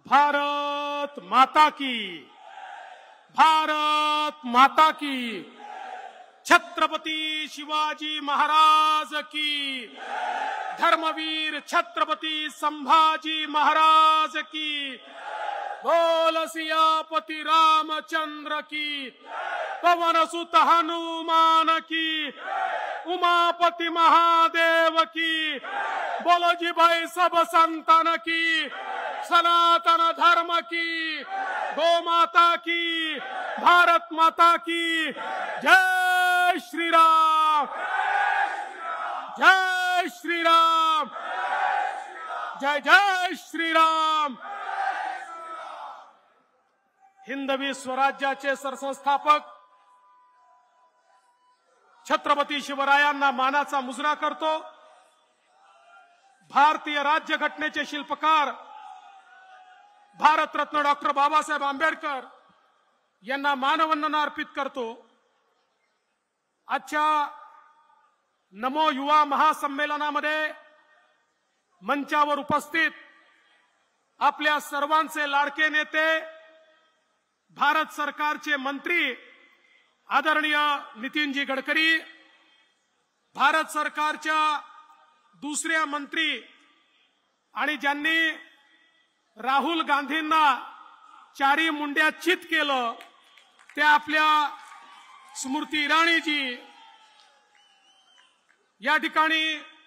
भारत माता की, भारत माता की, छत्रपती शिवाजी महाराज की, धर्मवीर छत्रपती संभाजी महाराज की, बोल सियापति रामचंद्र की, पवन सुत हनुमान की, उमापति महादेव की, बोलो जी भाई सब संतान की, सनातन धर्म की, गौ माता की, भारत माता की, जय श्री राम, जय श्री राम, जय जय श्री राम। हिंदवी स्वराज्याचे सरसंस्थापक छत्रपती शिवरायांना मानाचा मुजरा करतो। भारतीय राज्यघटनेचे शिल्पकार भारतरत्न डॉक्टर बाबासाहेब आंबेडकर यांना मानवंदना अर्पित करतो। आजच्या नमो युवा महासंमेलनामध्ये मंचावर उपस्थित आपल्या सर्वांचे लाडके नेते, भारत सरकारचे मंत्री आदरणीय नितीनजी गडकरी, भारत सरकारच्या दुसऱ्या मंत्री आणि ज्यांनी राहुल गांधींना चारी मुंड्या चित केलं ते आपल्या स्मृती इराणीजी, या ठिकाणी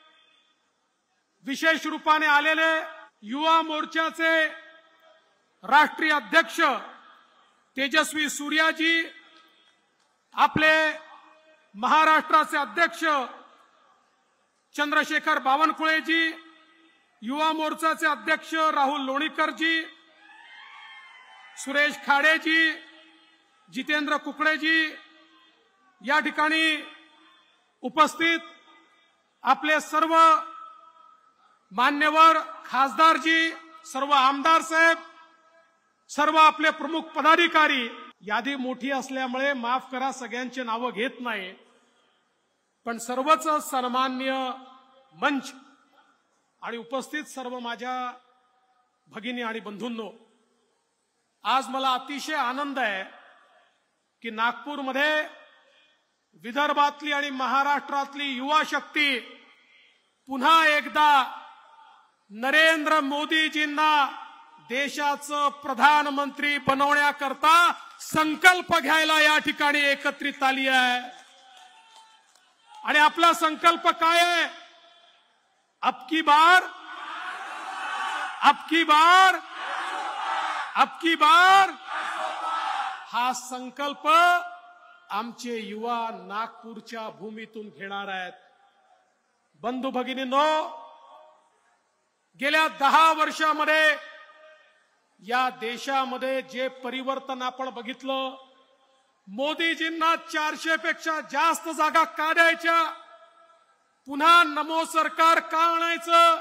विशेष रूपाने आलेले युवा मोर्चाचे राष्ट्रीय अध्यक्ष तेजस्वी सूर्याजी, आपले महाराष्ट्राचे अध्यक्ष चंद्रशेखर बावनकुळेजी, युवा मोर्चाचे अध्यक्ष राहुल लोणीकरजी, सुरेश खाडेजी, जितेंद्र कुकडेजी, या ठिकाणी उपस्थित आपले सर्व मान्यवर खासदारजी, सर्व आमदार साहेब, सर्व आपले प्रमुख पदाधिकारी, यादी मोठी असल्यामुळे माफ करा सगळ्यांचे नाव घेत नाही, पण सर्वच सन्माननीय मंच आणि उपस्थित सर्व माझ्या भगिनी आणि बंधूंनो, आज मला अतिशय आनंद आहे की नागपूरमध्ये विदर्भातली आणि महाराष्ट्रातली युवा शक्ती पुन्हा एकदा नरेंद्र मोदीजींना देशाचं प्रधानमंत्री बनवण्याकरता संकल्प घ्यायला या ठिकाणी एकत्रित आली आहे। आणि आपला संकल्प काय आहे? अब की बार, अब की बार, अब की बार, हा संकल्प आमचे युवा नागपूरच्या भूमीतून घेणार आहेत। बंधू भगिनींनो, गेल्या 10 वर्षामध्ये या देशामध्ये जे परिवर्तन आपण बघितलं, मोदीजींना 400 पेक्षा जास्त जागा का द्यायच्या, पुन्हा नमो सरकार का आणायचं,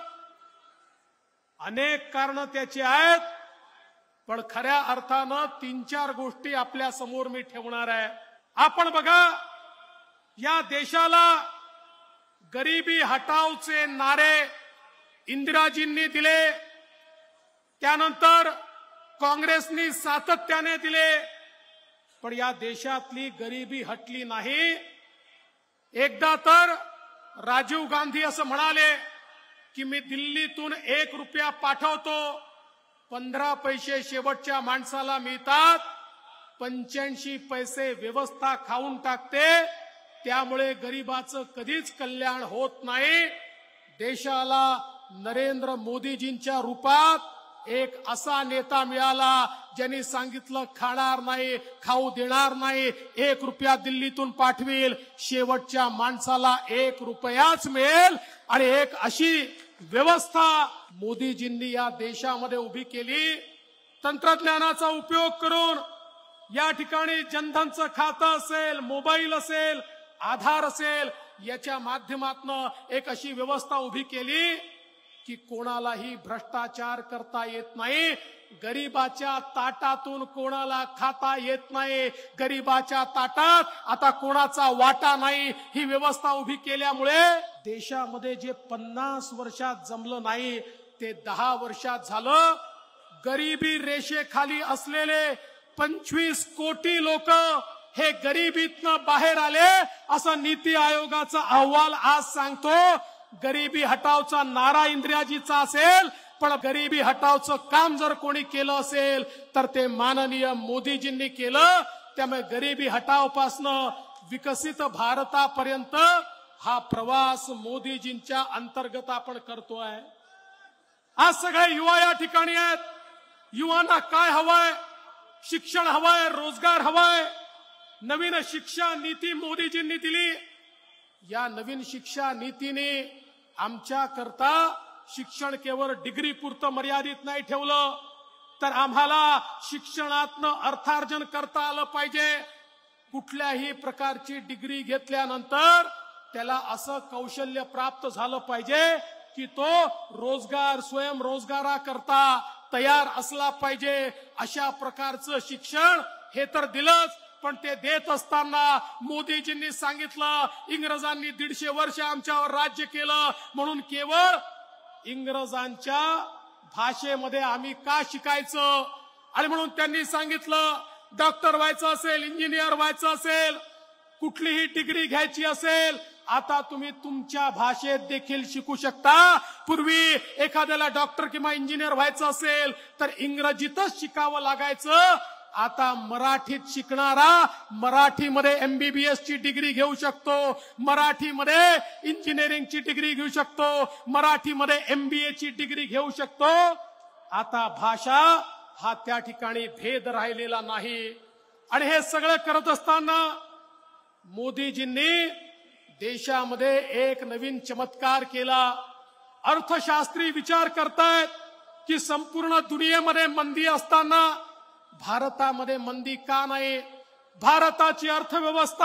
अनेक कारण त्याची आहेत, पण खऱ्या अर्थानं 3-4 गोष्टी आपल्या समोर मी ठेवणार आहे। आपण बघा, या देशाला गरिबी हटावचे नारे इंदिराजींनी दिले, त्यानंतर काँग्रेसनी सातत्याने दिले, पण या देशातली गरिबी हटली नाही। एकदा तर राजीव गांधी असं म्हणाले की मी दिल्लीतून 1 रुपया पाठवतो, 15 पैसे शेवटच्या माणसाला मिळतात, 85 पैसे व्यवस्था खाऊन टाकते, त्यामुळे गरिबाचं कधीच कल्याण होत नाही। देशाला नरेंद्र मोदीजींच्या रूपात एक असा नेता मिळाला ज्यांनी सांगितलं खाणार नाही, खाऊ देणार नाही, 1 रुपया दिल्लीतून पाठवेल, शेवटच्या माणसाला 1 रुपयाच मिळेल, आणि एक अशी व्यवस्था मोदीजींनी या देशामध्ये उभी केली। तंत्रज्ञानाचा उपयोग करून या ठिकाणी जनधनचं खातं असेल, मोबाईल असेल, आधार असेल, याच्या माध्यमातून एक अशी व्यवस्था उभी केली की कोणालाही भ्रष्टाचार करता येत नाही, गरीबाच्या ताटातून कोणाला खाता येत नाही, गरीबाच्या ताटात आता कोणाचा वाटा नाही, ही व्यवस्था उभी केल्यामुळे देशामध्ये जे 50 वर्षात जमलं नाही ते 10 वर्षात झालं। गरिबी रेषेखाली असलेले 25 कोटी लोक हे गरिबीतनं बाहेर आले, असं नीती आयोगाचा अहवाल आज सांगतो. गरिबी हटावचा नारा इंदिराजीचा असेल, पण गरिबी हटावचं काम जर कोणी केलं असेल तर ते माननीय मोदीजींनी केलं. त्यामुळे गरिबी हटावपासनं विकसित भारतापर्यंत हा प्रवास मोदीजींच्या अंतर्गत आपण करतोय. आज सगळे युवा या ठिकाणी आहेत. युवांना काय हवंय? शिक्षण हवंय, रोजगार हवाय. नवीन शिक्षा नीती मोदीजींनी दिली. या नवीन शिक्षा नीतीने आमच्या करता शिक्षण केवळ डिग्री पुरतं मर्यादित नाही ठेवलं, तर आम्हाला शिक्षणातनं अर्थार्जन करता आलं पाहिजे. कुठल्याही प्रकारची डिग्री घेतल्यानंतर त्याला असं कौशल्य प्राप्त झालं पाहिजे की तो रोजगार स्वयंरोजगाराकरता तयार असला पाहिजे. अशा प्रकारचं शिक्षण हे तर दिलंच, पण ते देत असताना मोदीजींनी सांगितलं इंग्रजांनी 150 वर्ष आमच्यावर राज्य केलं, म्हणून केवळ इंग्रजांच्या भाषेमध्ये आम्ही का शिकायचं. आणि म्हणून त्यांनी सांगितलं डॉक्टर व्हायचं असेल, इंजिनियर व्हायचं असेल, कुठलीही डिग्री घ्यायची असेल, आता तुम्ही तुमच्या भाषेत देखील शिकू शकता. पूर्वी एखाद्याला डॉक्टर किंवा इंजिनियर व्हायचं असेल तर इंग्रजीतच शिकावं लागायचं. आता मराठीत शिकणारा मराठीमध्ये MBBS ची डिग्री घेऊ शकतो, मराठीमध्ये इंजिनिअरिंगची डिग्री घेऊ शकतो, मराठीमध्ये MBA ची डिग्री घेऊ शकतो. आता भाषा हा त्या ठिकाणी भेद राहिलेला नाही. आणि हे सगळं करत असताना मोदीजींनी देशामध्ये एक नवीन चमत्कार केला. अर्थशास्त्री विचार करतायत की संपूर्ण दुनियेमध्ये मंदी असताना भारतामध्ये मंदी का नाही. भारताची अर्थव्यवस्था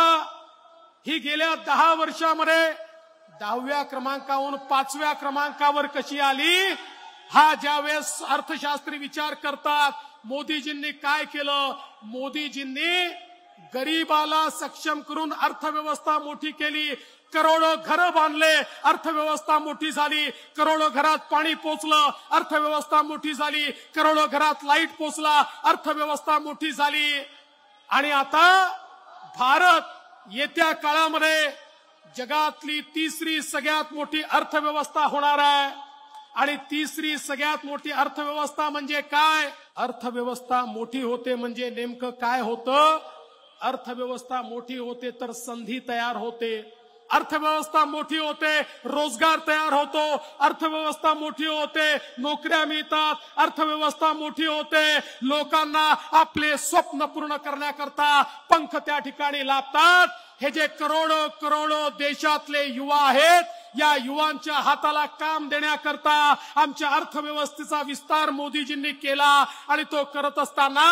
ही गेल्या 10 वर्षामध्ये 10व्या क्रमांकावरून 5व्या क्रमांकावर कशी आली. हा ज्यावेळेस अर्थशास्त्री विचार करतात, मोदीजींनी काय केलं. मोदीजींनी गरीबाला सक्षम करून अर्थव्यवस्था मोठी केली. करोडो घरं बांधले, अर्थव्यवस्था मोठी झाली. करोडो घरात पाणी पोचलं, अर्थव्यवस्था मोठी झाली. करोडो घरात लाईट पोचला, अर्थव्यवस्था मोठी झाली. आणि आता भारत येत्या काळामध्ये जगातली 3री सगळ्यात मोठी अर्थव्यवस्था होणार आहे. आणि 3री सगळ्यात मोठी अर्थव्यवस्था म्हणजे काय. अर्थव्यवस्था मोठी होते म्हणजे नेमकं काय होतं. अर्थव्यवस्था मोठी होते तर संधी तयार होते, अर्थव्यवस्था मोठी होते रोजगार तयार होतो, अर्थव्यवस्था मोठी होते नोकऱ्या मिळतात, अर्थव्यवस्था मोठी होते लोकांना आपले स्वप्न पूर्ण करण्याकरता पंख त्या ठिकाणी लाभतात. हे जे करोडो करोडो देशातले युवा आहेत, या युवांच्या हाताला काम देण्याकरता आमच्या अर्थव्यवस्थेचा विस्तार मोदीजींनी केला. आणि तो करत असताना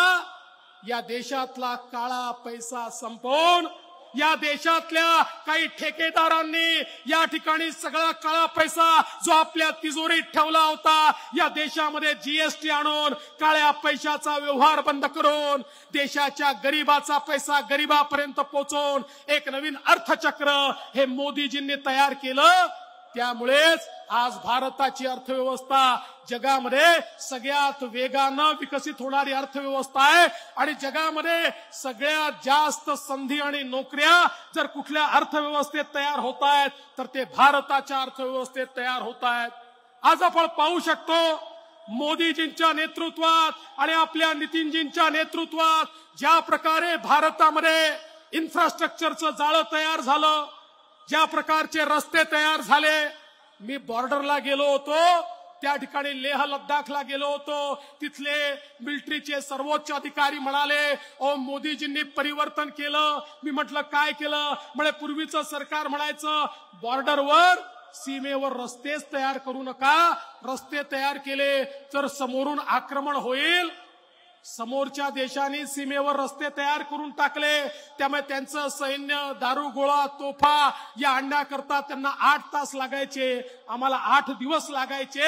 या देशातला काळा पैसा संपवून या देशातल्या काही ठेकेदारांनी या ठिकाणी सगळा काळा पैसा जो आपल्या तिजोरीत ठेवला होता, या देशामध्ये GST आणून काळ्या पैशाचा व्यवहार बंद करून देशाच्या गरीबाचा पैसा गरीबापर्यंत पोहोचवून एक नवीन अर्थचक्र हे मोदीजींनी तयार केलं. त्यामुळेच आज भारताची अर्थव्यवस्था जगामध्ये सगळ्यात वेगानं विकसित होणारी अर्थव्यवस्था आहे. आणि जगामध्ये सगळ्यात जास्त संधी आणि नोकऱ्या जर कुठल्या अर्थव्यवस्थेत तयार होत आहेत तर ते भारताच्या अर्थव्यवस्थेत तयार होत आहेत. आज आपण पाहू शकतो मोदीजींच्या नेतृत्वात आणि आपल्या नितीनजींच्या नेतृत्वात ज्या प्रकारे भारतामध्ये इन्फ्रास्ट्रक्चरचं जाळं तयार झालं, ज्या प्रकारचे रस्ते तयार झाले. मी बॉर्डरला गेलो होतो, त्या ठिकाणी लेह लद्दाखला गेलो होतो. तिथले मिलिटरीचे सर्वोच्च अधिकारी म्हणाले ओ मोदीजींनी परिवर्तन केलं. मी म्हटलं काय केलं. म्हणे पूर्वीचं सरकार म्हणायचं बॉर्डरवर सीमेवर रस्तेच तयार करू नका, रस्ते तयार केले तर समोरून आक्रमण होईल. समोरच्या देशांनी सीमेवर रस्ते तयार करून टाकले, त्यामुळे त्यांचं सैन्य दारुगोळा तोफा या आणण्याकरता त्यांना 8 तास लागायचे, आम्हाला 8 दिवस लागायचे.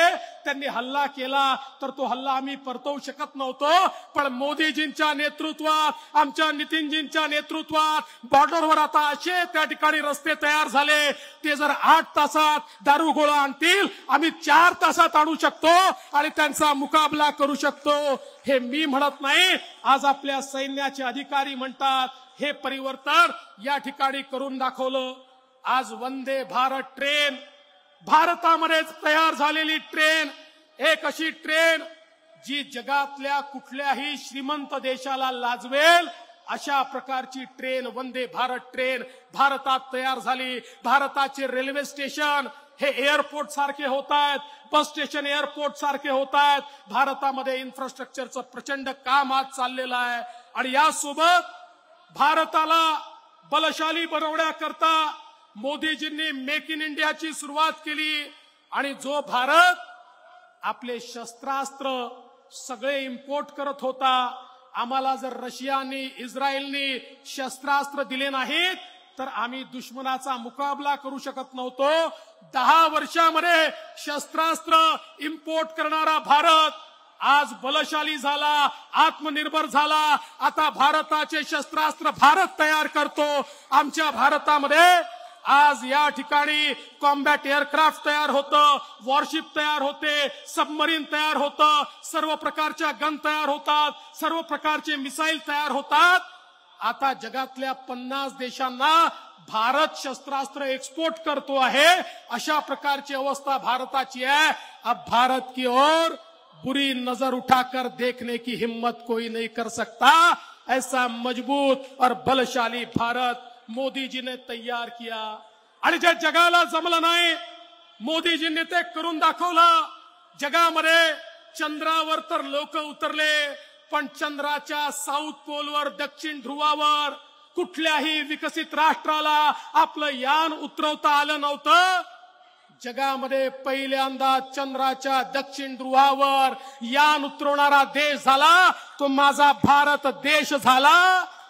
त्यांनी हल्ला केला तर तो हल्ला आम्ही परतवू शकत नव्हतो, पण मोदीजींच्या नेतृत्वात, आमच्या नितीनजींच्या नेतृत्वात बॉर्डरवर आता असे त्या ठिकाणी रस्ते तयार झाले, ते जर 8 तासात दारुगोळा आणतील आम्ही 4 तासात आणू शकतो आणि त्यांचा मुकाबला करू शकतो. हे मी म्हणत नाही, आज आपल्या सैन्याचे अधिकारी म्हणतात. हे परिवर्तन या ठिकाणी करून दाखवलं. आज वंदे भारत ट्रेन, भारतामध्येच तयार झालेली ट्रेन, एक अशी ट्रेन जी जगातल्या कुठल्याही श्रीमंत देशाला लाजवेल अशा प्रकारची ट्रेन, वंदे भारत ट्रेन भारतात तयार झाली. भारताचे रेल्वे स्टेशन हे एअरपोर्ट सारखे होत आहेत, बस स्टेशन एअरपोर्ट सारखे होत आहेत. भारतामध्ये इन्फ्रास्ट्रक्चरचं प्रचंड काम आज चाललेलं आहे. आणि यासोबत भारताला बलशाली बनवण्याकरता मोदीजींनी मेक इन इंडियाची सुरुवात केली. आणि जो भारत आपले शस्त्रास्त्र सगळे इम्पोर्ट करत होता, आम्हाला जर रशियानी, इस्रायलनी शस्त्रास्त्र दिले नाहीत तर आम्ही दुश्मनाचा मुकाबला करू शकत नव्हतो. 10 वर्षामध्ये शस्त्रास्त्र इम्पोर्ट करणारा भारत आज बलशाली झाला, आत्मनिर्भर झाला. आता भारताचे शस्त्रास्त्र भारत तयार करतो. आमच्या भारतामध्ये आज या ठिकाणी कॉम्बॅट एअरक्राफ्ट तयार होतं, वॉरशिप तयार होते, सबमरीन तयार होतं, सर्व प्रकारच्या गन तयार होतात, सर्व प्रकारचे मिसाईल तयार होतात. आता जगातल्या 50 देशांना भारत शस्त्रास्त्र एक्सपोर्ट करतो आहे. अशा प्रकारची अवस्था भारताची है. अब भारत की ओर बुरी नजर उठाकर देखने की हिम्मत कोई नहीं कर सकता. ऐसा मजबूत और बलशाली भारत मोदीजी ने तैयार किया. आणि जे जगाला जमलं नाही, मोदीजींनी ते करून दाखवलं. जगामध्ये चंद्रावर तर लोक उतरले, पण चंद्राच्या साऊथ पोलवर, दक्षिण ध्रुवावर कुठल्याही विकसित राष्ट्राला आपलं यान उतरवता आलं नव्हतं. जगामध्ये पहिल्यांदा चंद्राच्या दक्षिण ध्रुवावर यान उतरवणारा देश झाला तो माझा भारत देश झाला.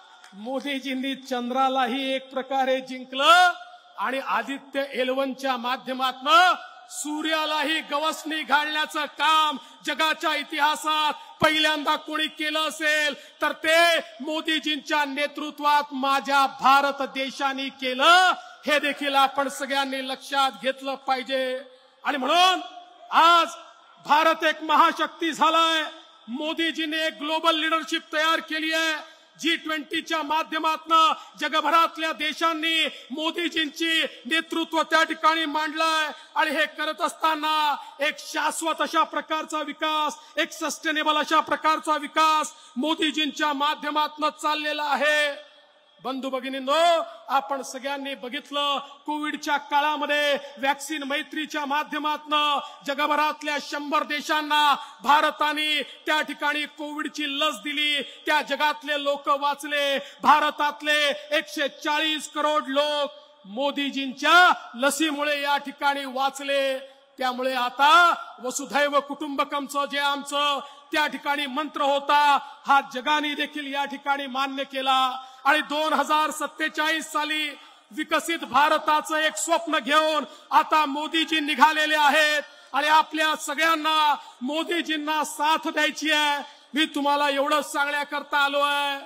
मोदीजींनी चंद्रालाही एक प्रकारे जिंकलं आणि आदित्य एल1च्या माध्यमातून सूर्यालाही गवसणी घालण्याचं काम जगाच्या इतिहासात पहिल्यांदा कोणी केलं असेल तर ते मोदीजींच्या नेतृत्वात माझ्या भारत देशाने केलं. हे देखील आपण सगळ्यांनी लक्षात घेतलं पाहिजे. आणि म्हणून आज भारत एक महाशक्ती झालाय. मोदीजींनी एक ग्लोबल लीडरशिप तयार केली आहे. G20च्या माध्यमातून जगभरातल्या देशांनी मोदीजींची नेतृत्व त्या ठिकाणी मांडलंय. आणि हे करत असताना एक शाश्वत अशा प्रकारचा विकास, एक सस्टेनेबल अशा प्रकारचा विकास मोदीजींच्या माध्यमातून चाललेला आहे. बंधू भगिनींनो, आपण सगळ्यांनी बघितलं कोविडच्या काळामध्ये वॅक्सिन मैत्रीच्या माध्यमातून जगभरातल्या 100 देशांना भारताने त्या ठिकाणी कोविडची लस दिली. त्या जगातले लोक वाचले. भारतातले 140 करोड लोक मोदीजींच्या लसीमुळे या ठिकाणी वाचले. त्यामुळे आता वसुधैव कुटुंबकमचं जे आमचं त्या ठिकाणी मंत्र होता, हा जगाने देखील या ठिकाणी मान्य केला. आणि 2047 साली विकसित भारताचं एक स्वप्न घेऊन आता मोदीजी निघालेले आहेत. आणि आपल्या सगळ्यांना मोदीजींना साथ द्यायची आहे. मी तुम्हाला एवढंच सांगण्याकरता आलो आहे,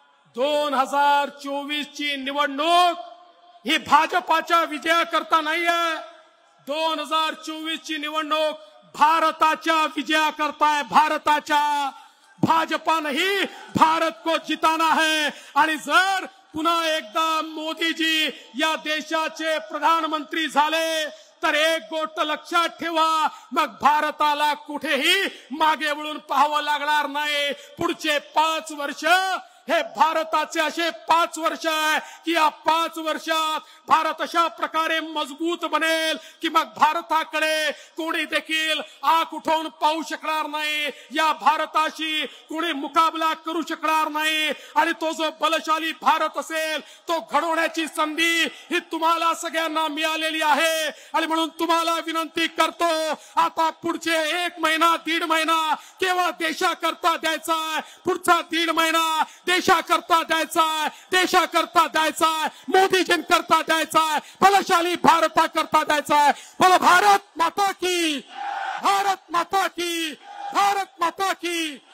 2024 ची निवडणूक ही भाजपाच्या विजयाकरता नाही आहे. 2024 ची निवडणूक भारताच्या विजयाकरता है. भारताच्या. भाजपा नहीं, भारत को जिताना है. आणि जर पुन्हा एकदा मोदीजी या देशाचे प्रधानमंत्री झाले तर एक गोष्ट लक्षात ठेवा, मग भारताला कुठेही मागे वळून पाहावं लागणार नाही. पुढचे 5 वर्ष हे भारताचे असे 5 वर्ष आहे की या 5 वर्षात भारत अशा प्रकारे मजबूत बनेल की मग भारताकडे कोणी देखील आंख उठवून पाहू शकणार नाही. या भारताशी कोणी मुकाबला करू शकणार नाही. आणि तो जो बलशाली भारत असेल तो घडवण्याची संधी ही तुम्हाला सगळ्यांना मिळालेली आहे. आणि म्हणून तुम्हाला विनंती करतो, आता पुढचे 1 महिना 1.5 महिना केवळ देशाकरता द्यायचा आहे. पुढचा 1.5 महिना देशाकरता द्यायचा आहे. देशाकरता द्यायचा आहे. मोदीजींकरता द्यायचा आहे. बलशाली भारताकरता द्यायचा आहे. बोलो भारत माता की भारत माता की, भारत माता की.